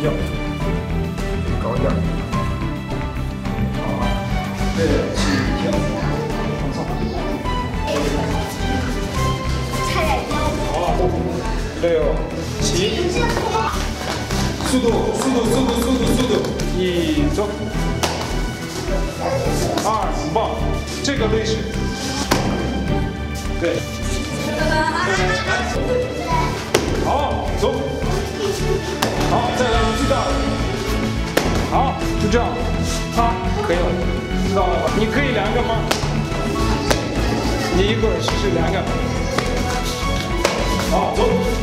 脚，高一点。好，对，起跳，往上。 差点腰。 好，6、7，速度，一走。2，很棒，这个位置。对。好，走。好，再来最大的。好，就这样。好，可以了，知道了吧？你可以2个吗？你一会儿试试2个。好，走。